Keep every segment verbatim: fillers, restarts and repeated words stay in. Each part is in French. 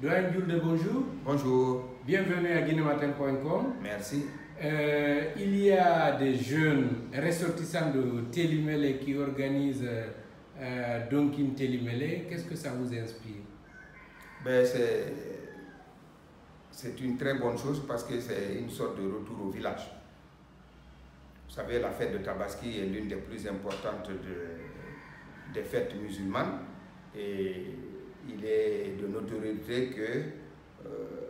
Doyen Julde, bonjour. Bonjour. Bienvenue à guinématin point com. Merci. Euh, il y a des jeunes ressortissants de Télimélé qui organisent euh, Donkin Télimélé. Qu'est-ce que ça vous inspire? Ben, c'est une très bonne chose parce que c'est une sorte de retour au village. Vous savez, la fête de Tabaski est l'une des plus importantes de, des fêtes musulmanes et il est de notoriété que euh,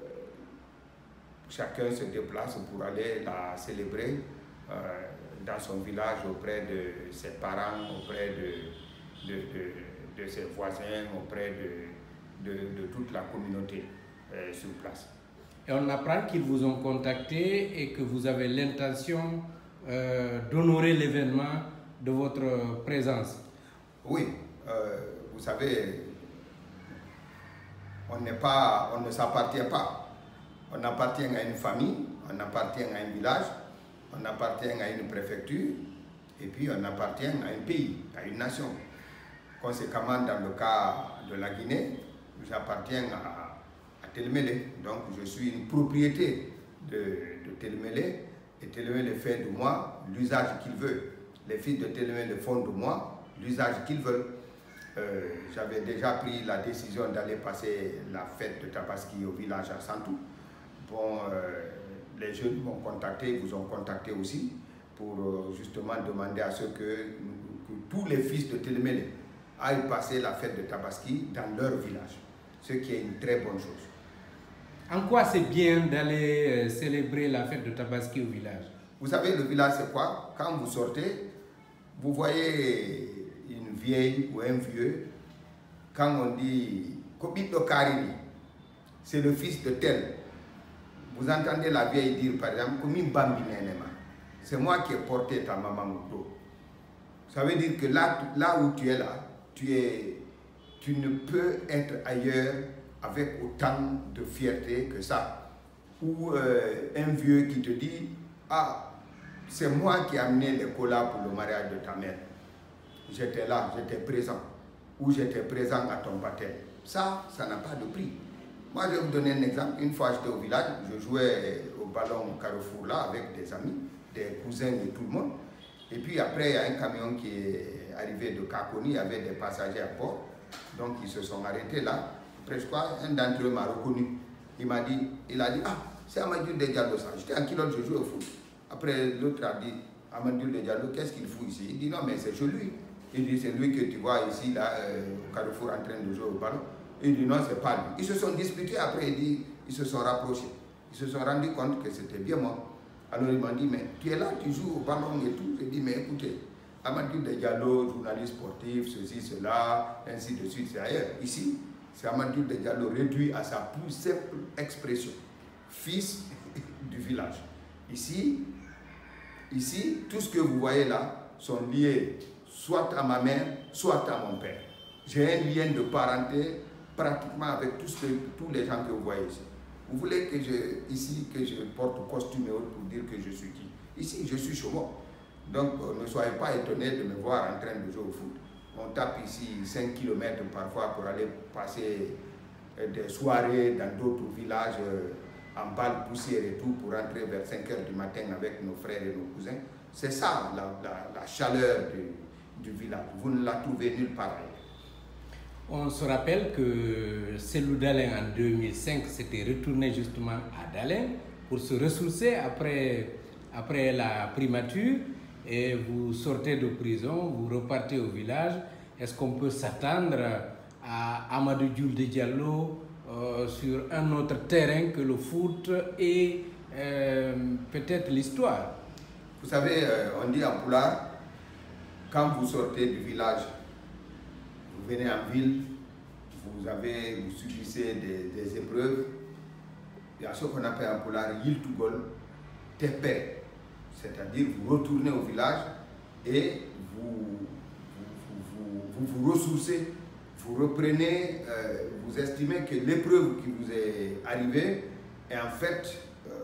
chacun se déplace pour aller la célébrer euh, dans son village auprès de ses parents, auprès de, de, de, de ses voisins, auprès de, de, de toute la communauté euh, sur place. Et on apprend qu'ils vous ont contacté et que vous avez l'intention euh, d'honorer l'événement de votre présence. Oui, euh, vous savez, on n'est pas, on ne s'appartient pas. On appartient à une famille, on appartient à un village, on appartient à une préfecture et puis on appartient à un pays, à une nation. Conséquemment, dans le cas de la Guinée, j'appartiens à, à Télimélé. Donc je suis une propriété de, de Télimélé et Télimélé fait de moi l'usage qu'il veut. Les fils de Télimélé font de moi l'usage qu'ils veulent. Euh, J'avais déjà pris la décision d'aller passer la fête de Tabaski au village à Santou. Bon, euh, les jeunes m'ont contacté, vous ont contacté aussi pour euh, justement demander à ce que, que tous les fils de Télimélé aillent passer la fête de Tabaski dans leur village, ce qui est une très bonne chose. En quoi c'est bien d'aller euh, célébrer la fête de Tabaski au village? Vous savez, le village c'est quoi? Quand vous sortez, vous voyez une vieille ou un vieux, quand on dit Kobito Karimi, c'est le fils de tel. Vous entendez la vieille dire par exemple, c'est moi qui ai porté ta maman au dos. Ça veut dire que là, là où tu es là, tu, es, tu ne peux être ailleurs avec autant de fierté que ça. Ou euh, un vieux qui te dit, ah, c'est moi qui ai amené les colas pour le mariage de ta mère. J'étais là, j'étais présent. Ou j'étais présent à ton baptême. Ça, ça n'a pas de prix. Moi, je vais vous donner un exemple. Une fois, j'étais au village, je jouais au ballon au Carrefour là avec des amis, des cousins de tout le monde. Et puis après, il y a un camion qui est arrivé de Kakoni, il y avait des passagers à bord. Donc, ils se sont arrêtés là. Après, je crois, un d'entre eux m'a reconnu. Il m'a dit, il a dit, ah, c'est Amadou de Diallo ça. J'étais en kilote, je jouais au foot. Après, l'autre a dit, Amadou de Diallo, qu'est-ce qu'il fout ici? Il dit, non, mais c'est chez lui. Il dit, c'est lui que tu vois ici, là, euh, au Carrefour, en train de jouer au ballon. Il dit, non, c'est pas lui. Ils se sont disputés, après, il dit, ils se sont rapprochés. Ils se sont rendus compte que c'était bien moi. Alors, ils m'ont dit, mais tu es là, tu joues au ballon et tout. J'ai dit, mais écoutez, Amadou de Diallo, journaliste sportif, ceci, cela, ainsi de suite, c'est ailleurs. Ici, c'est Amadou de Diallo réduit à sa plus simple expression. Fils du village. Ici, ici, tout ce que vous voyez là sont liés soit à ma mère, soit à mon père. J'ai un lien de parenté pratiquement avec tous, que, tous les gens que vous voyez ici. Vous voulez que je, ici, que je porte costume et autres pour dire que je suis qui? Ici, je suis chaumont. Donc, ne soyez pas étonnés de me voir en train de jouer au foot. On tape ici cinq kilomètres parfois pour aller passer des soirées dans d'autres villages en balle poussière et tout pour rentrer vers cinq heures du matin avec nos frères et nos cousins. C'est ça la, la, la chaleur du, du village. Vous ne la trouvez nulle part ailleurs. On se rappelle que Cellou Dalein en deux mille cinq s'était retourné justement à Dalein pour se ressourcer après, après la primature et vous sortez de prison, vous repartez au village. Est-ce qu'on peut s'attendre à Amadou Julde Diallo euh, sur un autre terrain que le foot et euh, peut-être l'histoire? Vous savez, euh, on dit en Pulaar, quand vous sortez du village, vous venez en ville, vous, avez, vous subissez des, des épreuves. Il y a ce qu'on appelle en Pulaar Yil Tugol Tepere. C'est-à-dire vous retournez au village et vous vous, vous, vous, vous ressourcez, vous reprenez, euh, vous estimez que l'épreuve qui vous est arrivée est en fait euh,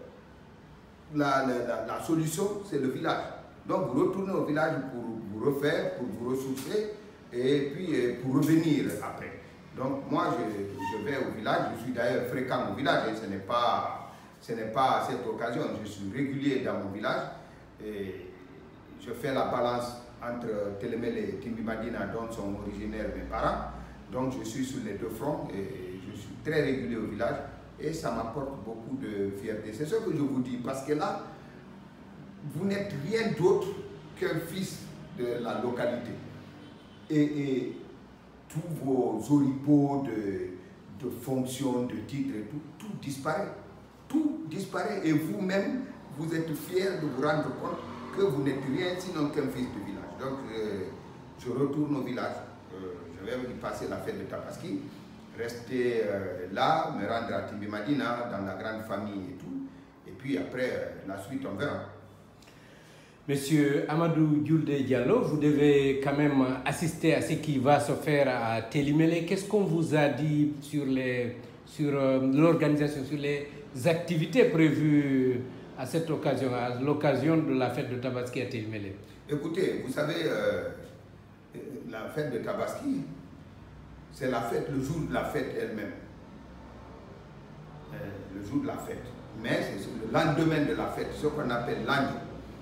la, la, la solution, c'est le village. Donc vous retournez au village pour vous refaire, pour vous ressourcer et puis pour revenir après. Donc moi, je, je vais au village, je suis d'ailleurs fréquent au village, et ce n'est pas, ce n'est pas à cette occasion, je suis régulier dans mon village, et je fais la balance entre Télémélé et Timbimadina, dont sont originaires mes parents. Donc je suis sur les deux fronts et je suis très régulier au village et ça m'apporte beaucoup de fierté. C'est ce que je vous dis, parce que là, vous n'êtes rien d'autre qu'un fils de la localité. Et, et tous vos oripeaux de, de fonctions, de titres et tout, tout disparaît. Tout disparaît et vous-même, vous êtes fiers de vous rendre compte que vous n'êtes rien sinon qu'un fils de village. Donc euh, je retourne au village, euh, je vais y passer la fête de Tabaski, rester euh, là, me rendre à Timbimadina, dans la grande famille et tout, et puis après, euh, la suite on verra. Monsieur Amadou Diouldé Diallo, vous devez quand même assister à ce qui va se faire à Télémélé. Qu'est-ce qu'on vous a dit sur les, sur euh, l'organisation, sur les activités prévues à cette occasion, à l'occasion de la fête de Tabaski à Télémélé? Écoutez, vous savez, euh, la fête de Tabaski, c'est la fête, le jour de la fête elle-même. Euh, le jour de la fête. Mais c'est le lendemain de la fête, ce qu'on appelle l'Agno.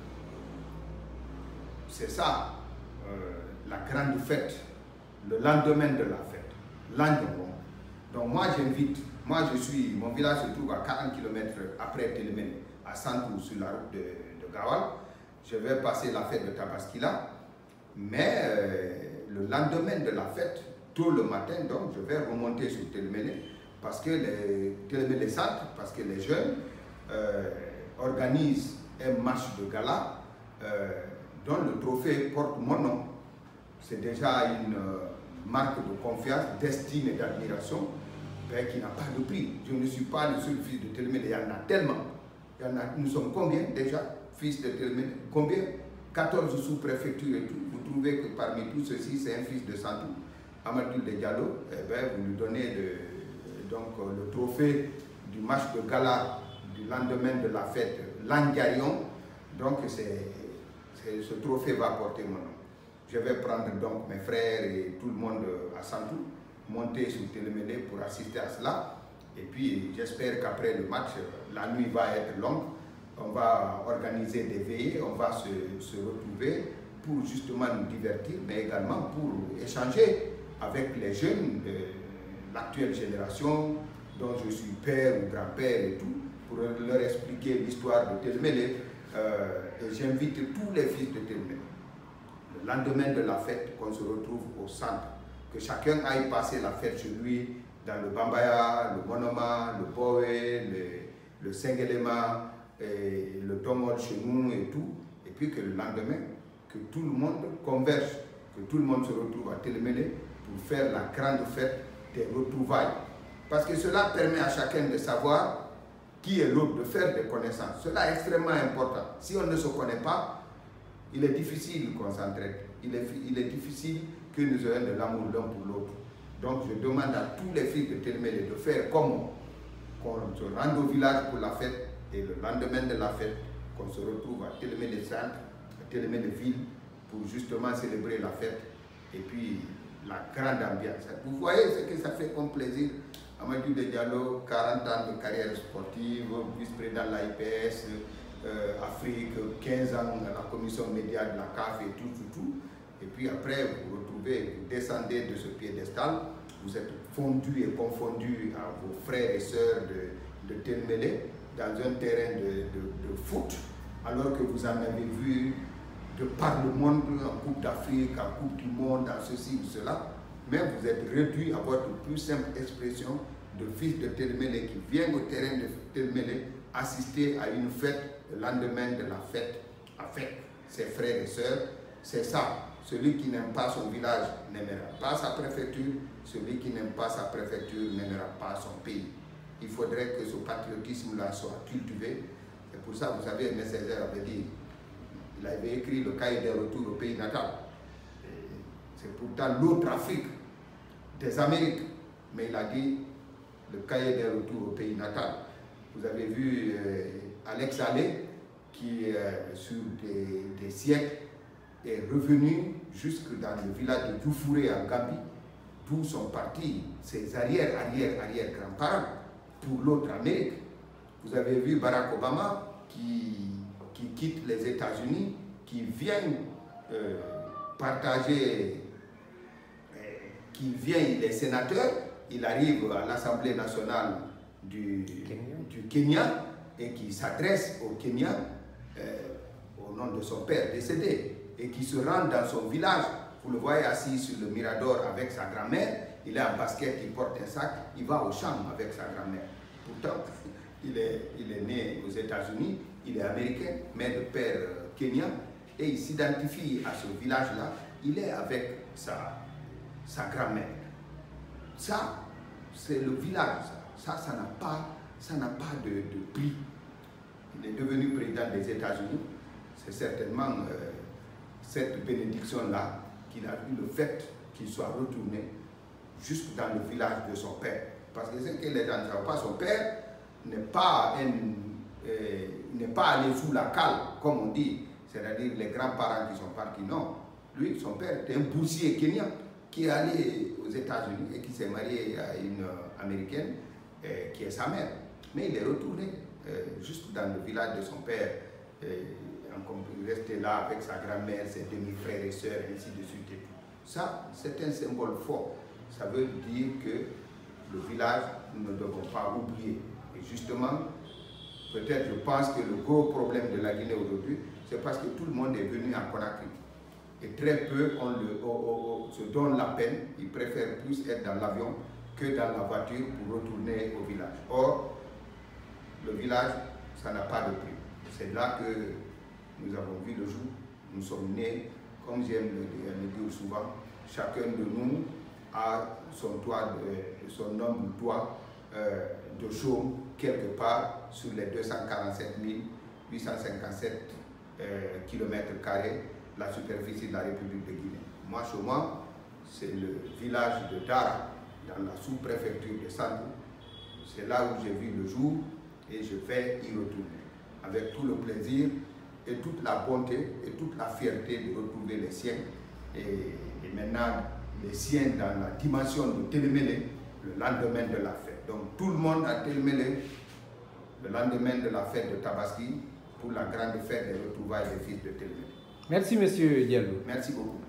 C'est ça, euh, la grande fête, le lendemain de la fête, l'Agno. Donc moi j'invite, moi je suis, mon village se trouve à quarante kilomètres après Télémélé, à Santou, sur la route de, de Gawal. Je vais passer la fête de Tabaski là, mais euh, le lendemain de la fête, tôt le matin, donc je vais remonter sur Télémélé, parce que les Télémélé Centre, parce que les jeunes euh, organisent un match de gala euh, dont le trophée porte mon nom. C'est déjà une euh, marque de confiance, d'estime et d'admiration ben, qui n'a pas de prix. Je ne suis pas le seul fils de Télémélé, il y en a tellement. Il y en a, nous sommes combien déjà, fils de Télémélé? Combien? quatorze sous-préfectures et tout. Vous trouvez que parmi tous ceux-ci, c'est un fils de Santou, Amadou de Diallo, eh ben, vous lui donnez de, donc, le trophée du match de gala du lendemain de la fête, l'Andiarion. Donc c'est, ce trophée va porter mon nom. Je vais prendre donc mes frères et tout le monde à Santou, monter sur Télémélé pour assister à cela. Et puis j'espère qu'après le match, la nuit va être longue. On va organiser des veillées, on va se, se retrouver pour justement nous divertir, mais également pour échanger avec les jeunes de l'actuelle génération, dont je suis père ou grand-père et tout, pour leur expliquer l'histoire de Télémélé. Euh, et j'invite tous les fils de Télémélé, le lendemain de la fête, qu'on se retrouve au centre, que chacun aille passer la fête chez lui, dans le Bambaya, le Monoma, le Boe, le, le Sengelema, et le Tomol chez nous et tout, et puis que le lendemain, que tout le monde converge, que tout le monde se retrouve à Télémélé pour faire la grande fête des retrouvailles. Parce que cela permet à chacun de savoir qui est l'autre, de faire des connaissances. Cela est extrêmement important. Si on ne se connaît pas, il est difficile qu'on s'entraide. Il est, il est difficile que nous ayons de l'amour l'un pour l'autre. Donc je demande à tous les fils de Télémélé de faire comme qu'on se rende au village pour la fête, et le lendemain de la fête, qu'on se retrouve à Télémélé Centre, à Télémélé Ville, pour justement célébrer la fête et puis la grande ambiance. Vous voyez ce que ça fait comme plaisir. Amadou Diallo, quarante ans de carrière sportive, vice-président de l'A I P S, euh, Afrique, quinze ans à la commission média de la C A F et tout, tout, tout. Et puis après, vous vous retrouvez, vous descendez de ce piédestal, vous êtes fondu et confondu à vos frères et sœurs de, de Télémélé, dans un terrain de, de, de foot, alors que vous en avez vu de par le monde, en Coupe d'Afrique, en Coupe du Monde, dans ceci ou cela, mais vous êtes réduit à votre plus simple expression de fils de Télémélé qui vient au terrain de Télémélé assister à une fête, le lendemain de la fête, avec ses frères et sœurs. C'est ça. Celui qui n'aime pas son village n'aimera pas sa préfecture, celui qui n'aime pas sa préfecture n'aimera pas son pays. Il faudrait que ce patriotisme-là soit cultivé. Et pour ça, vous savez, Nécessaire avait dit, il avait écrit le cahier des retours au pays natal. C'est pourtant l'autre Afrique des Amériques. Mais il a dit le cahier des retours au pays natal. Vous avez vu euh, Alex Allais, qui, euh, sur des, des siècles, est revenu jusque dans le village de Djoufouré en Gambie d'où sont partis ses arrière, arrière, arrière grands-parents pour l'autre Amérique. Vous avez vu Barack Obama qui, qui quitte les États-Unis, qui vient euh, partager, euh, qui vient, il est sénateur, il arrive à l'Assemblée nationale du Kenya, du Kenya et qui s'adresse au Kenya euh, au nom de son père décédé et qui se rend dans son village. Vous le voyez assis sur le mirador avec sa grand-mère, il est en basket, il porte un sac, il va au champ avec sa grand-mère. Pourtant, il est, il est né aux États-Unis, il est américain, mais de père euh, kenyan, et il s'identifie à ce village-là, il est avec sa, sa grand-mère. Ça, c'est le village. Ça, ça n'a pas, ça n'a pas de, de prix. Il est devenu président des États-Unis. C'est certainement euh, cette bénédiction-là qu'il a eu, le fait qu'il soit retourné jusque dans le village de son père. Parce que ce que les gens ne savent pas, son père n'est pas, un, euh, n'est pas allé sous la cale, comme on dit, c'est-à-dire les grands-parents qui sont partis. Non, lui, son père était un boursier kenyan qui est allé aux États-Unis et qui s'est marié à une euh, américaine euh, qui est sa mère. Mais il est retourné euh, juste dans le village de son père, euh, il restait là avec sa grand-mère, ses demi-frères et sœurs, ainsi de suite. Et tout. Ça, c'est un symbole fort. Ça veut dire que le village, nous ne devons pas oublier. Et justement, peut-être je pense que le gros problème de la Guinée aujourd'hui, c'est parce que tout le monde est venu en Conakry. Et très peu on le, on, on, on se donne la peine, ils préfèrent plus être dans l'avion que dans la voiture pour retourner au village. Or, le village, ça n'a pas de prix. C'est là que nous avons vu le jour. Nous sommes nés, comme j'aime le, le dire souvent, chacun de nous a son toit, de, son nombre de toit euh, de chaume quelque part sur les deux cent quarante-sept mille huit cent cinquante-sept euh, kilomètres carrés la superficie de la République de Guinée. Moi, chez moi, c'est le village de Dara, dans la sous-préfecture de Sandou. C'est là où j'ai vu le jour et je vais y retourner avec tout le plaisir et toute la bonté et toute la fierté de retrouver les siens et, et maintenant les siens dans la dimension de Télémélé le lendemain de la fête. Donc tout le monde à Télémélé le lendemain de la fête de Tabaski pour la grande fête des retrouvailles des fils de Télémélé. Merci, monsieur Diallo. Merci beaucoup.